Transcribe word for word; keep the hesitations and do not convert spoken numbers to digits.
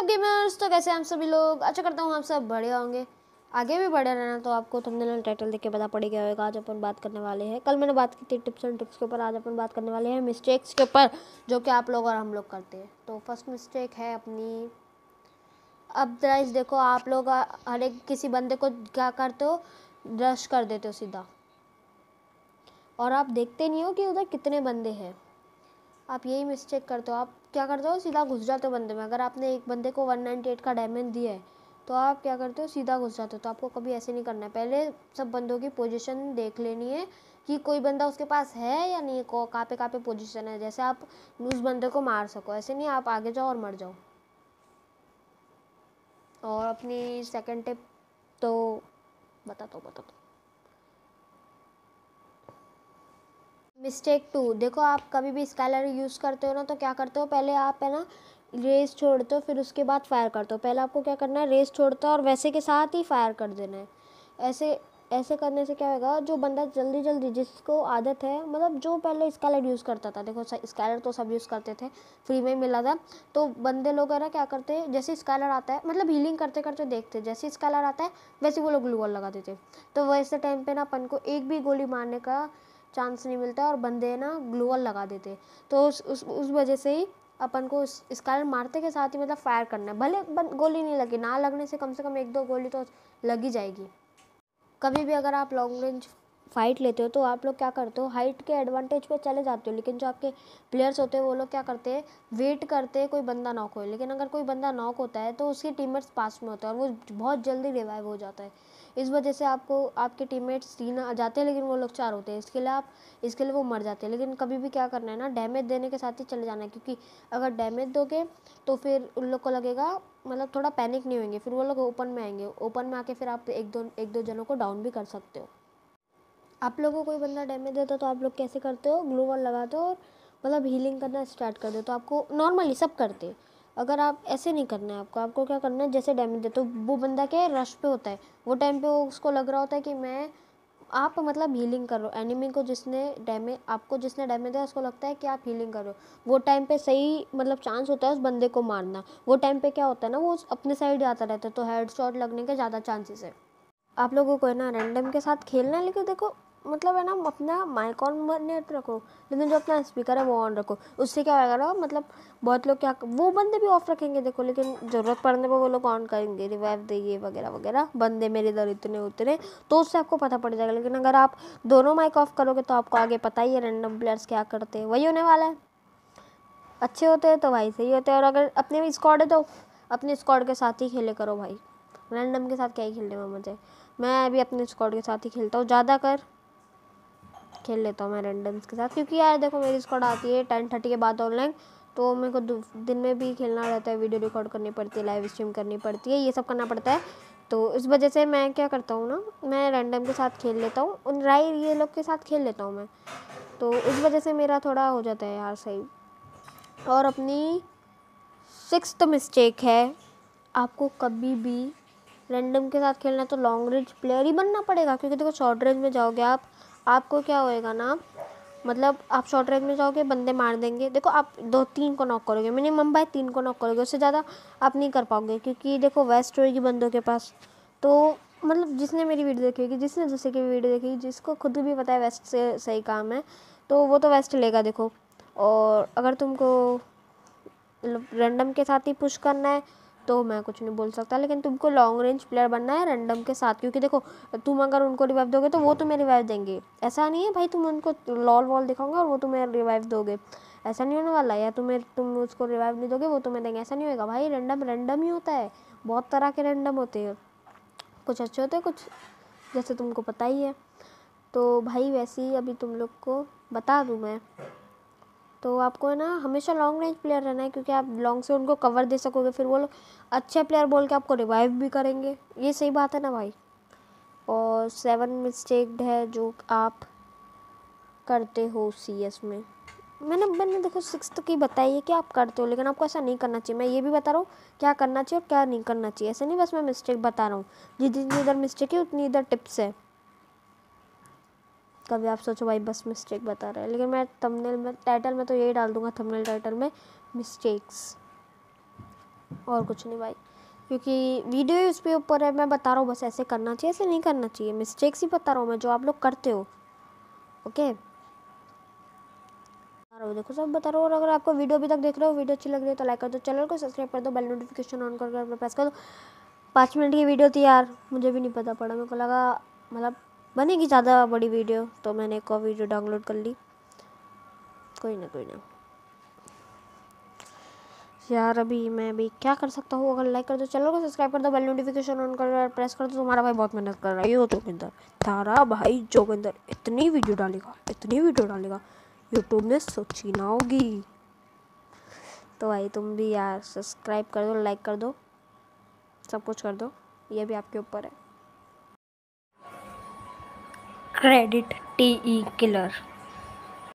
WhatsApp gamers, तो कैसे हम सभी लोग, अच्छा करता हूँ आप सब बढ़िया होंगे, आगे भी बढ़िया रहना। तो आपको थंबनेल टाइटल देख के पता पड़ गया होगा आज अपन बात करने वाले हैं। कल मैंने बात की थी टिप्स एंड ट्रिक्स के ऊपर, आज अपन बात करने वाले हैं मिस्टेक्स के ऊपर जो कि आप लोग और हम लोग करते हैं। तो फर्स्ट मिस्टेक है अपनी, अब गाइस देखो, आप लोग हर एक किसी बंदे को क्या करते हो, रश कर देते हो सीधा, और आप देखते नहीं हो कि उधर कितने बंदे हैं। आप यही मिस्टेक करते हो। आप क्या करते हो, सीधा घुस जाते हो बंदे में। अगर आपने एक बंदे को वन नाइन्टी एट का डैमेज दिया है तो आप क्या करते हो, सीधा घुस जाते हो। तो आपको कभी ऐसे नहीं करना है, पहले सब बंदों की पोजीशन देख लेनी है कि कोई बंदा उसके पास है या नहीं, को कहाँ पे कहाँ पे पोजीशन है, जैसे आप उस बंदे को मार सको। ऐसे नहीं आप आगे जाओ और मर जाओ। और अपनी सेकंड टिप तो बता दो बता दो मिस्टेक टू, देखो आप कभी भी स्काइलर यूज़ करते हो ना, तो क्या करते हो, पहले आप है ना रेस छोड़ते हो, फिर उसके बाद फायर करते हो। पहले आपको क्या करना है, रेस छोड़ते हो और वैसे के साथ ही फायर कर देना है। ऐसे ऐसे करने से क्या होगा, जो बंदा जल्दी जल्दी, जिसको आदत है, मतलब जो पहले स्काइलर यूज़ करता था, देखो स्काइलर तो सब यूज़ करते थे, फ्री में मिला था, तो बंदे लोग है ना क्या करते हैं, जैसे स्काइलर आता है, मतलब हीलिंग करते करते देखते, जैसे स्काइलर आता है वैसे वो लोग ग्लू वॉल लगा देते। तो वैसे टाइम पे ना अपन को एक भी गोली मारने का चांस नहीं मिलता और बंदे ना ग्लू वॉल लगा देते। तो उस उस उस वजह से ही अपन को स्काइलर मारते के साथ ही मतलब फायर करना है, भले गोली नहीं लगी, ना लगने से कम से कम एक दो गोली तो लग ही जाएगी। कभी भी अगर आप लॉन्ग रेंज फाइट लेते हो तो आप लोग क्या करते हो, हाइट के एडवांटेज पे चले जाते हो, लेकिन जो आपके प्लेयर्स होते हैं वो लोग क्या करते हैं, वेट करते हैं कोई बंदा नॉक हो। लेकिन अगर कोई बंदा नॉक होता है तो उसके टीममेट्स पास में होते हैं और वो बहुत जल्दी रिवाइव हो जाता है। इस वजह से आपको आपके टीममेट्स तीन आ जाते हैं लेकिन वो लोग चार होते हैं, इसके लिए आप इसके लिए वो मर जाते हैं। लेकिन कभी भी क्या करना है ना, डैमेज देने के साथ ही चले जाना है, क्योंकि अगर डैमेज दोगे तो फिर उन लोग को लगेगा, मतलब थोड़ा पैनिक नहीं होंगे, फिर वो लोग ओपन में आएंगे। ओपन में आके फिर आप एक दो एक दो जनों को डाउन भी कर सकते हो। आप लोगों को कोई बंदा डैमेज देता तो आप लोग कैसे करते हो, ग्लू वॉल लगाते हो और मतलब हीलिंग करना स्टार्ट कर दो। तो आपको नॉर्मली सब करते हैं, अगर आप ऐसे नहीं करना है, आपको आपको क्या करना है, जैसे डैमेज देते हो वो बंदा क्या है, रश पे होता है, वो टाइम पे वो उसको लग रहा होता है कि मैं, आप मतलब हीलिंग कर रहे हो एनिमी को, जिसने डैमेज आपको जिसने डैमेज दिया उसको लगता है कि आप हीलिंग कर रहे हो। वो टाइम पे सही मतलब चांस होता है उस बंदे को मारना। वो टाइम पे क्या होता है ना, वो अपने साइड आता रहता है, तो हेड शॉट लगने के ज़्यादा चांसेस है। आप लोगों को है ना रैंडम के साथ खेलना है, लेकिन देखो मतलब है ना, अपना माइक ऑन नेट रखो, लेकिन जो अपना स्पीकर है वो ऑन रखो। उससे क्या होगा ना, मतलब बहुत लोग क्या, वो बंदे भी ऑफ रखेंगे देखो, लेकिन ज़रूरत पड़ने पर वो लोग ऑन करेंगे, रिवाइव देंगे वगैरह वगैरह, बंदे मेरे इधर इतने उतने, तो उससे आपको पता पड़ जाएगा। लेकिन अगर आप दोनों माइक ऑफ करोगे तो आपको आगे पता ही है रैंडम प्लेयर्स क्या करते हैं, वही होने वाला है। अच्छे होते हैं तो भाई सही होते हैं, और अगर अपने स्क्वाड है तो अपने स्क्वाड के साथ ही खेले करो भाई, रैंडम के साथ क्या ही खेलने में मज़ा है। मैं भी अपने स्क्वाड के साथ ही खेलता हूँ, ज़्यादा कर खेल लेता हूँ मैं रैंडम्स के साथ, क्योंकि यार देखो मेरी स्क्वाड आती है टेन थर्टी के बाद ऑनलाइन, तो मेरे को दिन में भी खेलना रहता है, वीडियो रिकॉर्ड करनी पड़ती है, लाइव स्ट्रीम करनी पड़ती है, ये सब करना पड़ता है। तो इस वजह से मैं क्या करता हूँ ना, मैं रैंडम के साथ खेल लेता हूँ, उन राय ये लोग के साथ खेल लेता हूँ मैं, तो इस वजह से मेरा थोड़ा हो जाता है यार सही। और अपनी सिक्स्थ मिस्टेक है, आपको कभी भी रैंडम के साथ खेलना है तो लॉन्ग रेंज प्लेयर ही बनना पड़ेगा, क्योंकि देखो शॉर्ट रेंज में जाओगे आप, आपको क्या होएगा ना, मतलब आप शॉर्ट रेंज में जाओगे बंदे मार देंगे, देखो आप दो तीन को नॉक करोगे मिनिमम, बाय तीन को नॉक करोगे, उससे ज़्यादा आप नहीं कर पाओगे, क्योंकि देखो वेस्ट होएगी बंदों के पास। तो मतलब जिसने मेरी वीडियो देखी होगी, जिसने दूसरे की वीडियो देखी, जिसको खुद भी पता है वेस्ट से सही काम है, तो वो तो वेस्ट लेगा देखो। और अगर तुमको रैंडम के साथ ही पुश करना है तो मैं कुछ नहीं बोल सकता, लेकिन तुमको लॉन्ग रेंज प्लेयर बनना है रैंडम के साथ, क्योंकि देखो तुम अगर उनको रिवाइव दोगे तो वो तुम्हें रिवाइव देंगे। ऐसा नहीं है भाई तुम उनको लॉल वॉल दिखाओगे और वो तुम्हें रिवाइव दोगे, ऐसा नहीं होने वाला। या तुम्हें तुम उसको रिवाइव नहीं दोगे वो तुम्हें देंगे, ऐसा नहीं होगा भाई। रैंडम रैंडम ही होता है, बहुत तरह के रैंडम होते हैं, कुछ अच्छे होते हैं, कुछ जैसे तुमको पता ही है। तो भाई वैसे ही अभी तुम लोग को बता दूँ मैं, तो आपको है ना हमेशा लॉन्ग रेंज प्लेयर रहना है, क्योंकि आप लॉन्ग से उनको कवर दे सकोगे, फिर वो लोग अच्छे प्लेयर बोल के आपको रिवाइव भी करेंगे, ये सही बात है ना भाई। और सेवन मिस्टेक है जो आप करते हो सीएस में, मैंने मैंने देखो सिक्स की बताई है कि आप करते हो, लेकिन आपको ऐसा नहीं करना चाहिए। मैं ये भी बता रहा हूँ क्या करना चाहिए और क्या नहीं करना चाहिए, ऐसे नहीं बस मैं मिस्टेक बता रहा हूँ, जितनी इधर मिस्टेक है उतनी इधर टिप्स है। कभी आप सोचो भाई बस मिस्टेक बता रहे हैं, लेकिन मैं थंबनेल में टाइटल में तो यही डाल दूंगा, थंबनेल टाइटल में मिस्टेक्स। और कुछ नहीं भाई, क्योंकि वीडियो ही उस पर ऊपर है। मैं बता रहा हूँ बस ऐसे करना चाहिए, ऐसे नहीं करना चाहिए, मिस्टेक्स ही बता रहा हूँ मैं जो आप लोग करते हो। ओके देखो सब बता रहा हूँ। और अगर आपको वीडियो अभी तक देख रहे हो, वीडियो अच्छी लग रही है तो लाइक कर दो, चैनल को सब्सक्राइब कर दो, बेल नोटिफिकेशन ऑन कर प्रेस कर दो। पाँच मिनट की वीडियो थी यार, मुझे भी नहीं पता पड़ा, मेरे को लगा मतलब बनेगी ज़्यादा बड़ी वीडियो, तो मैंने एक और वीडियो डाउनलोड कर ली। कोई ना कोई ना यार, अभी मैं अभी क्या कर सकता हूँ। अगर लाइक कर दो, चैनल को सब्सक्राइब कर दो, बेल नोटिफिकेशन ऑन कर प्रेस कर दो। तुम्हारा भाई बहुत मेहनत कर रहा है। यो जोगिंदर, तारा भाई जोगिंदर इतनी वीडियो डालेगा, इतनी वीडियो डालेगा, यूट्यूब ने सोची ना होगी। तो भाई तुम भी यार सब्सक्राइब कर दो, लाइक कर दो, सब कुछ कर दो, ये भी आपके ऊपर है। Credit T E killer.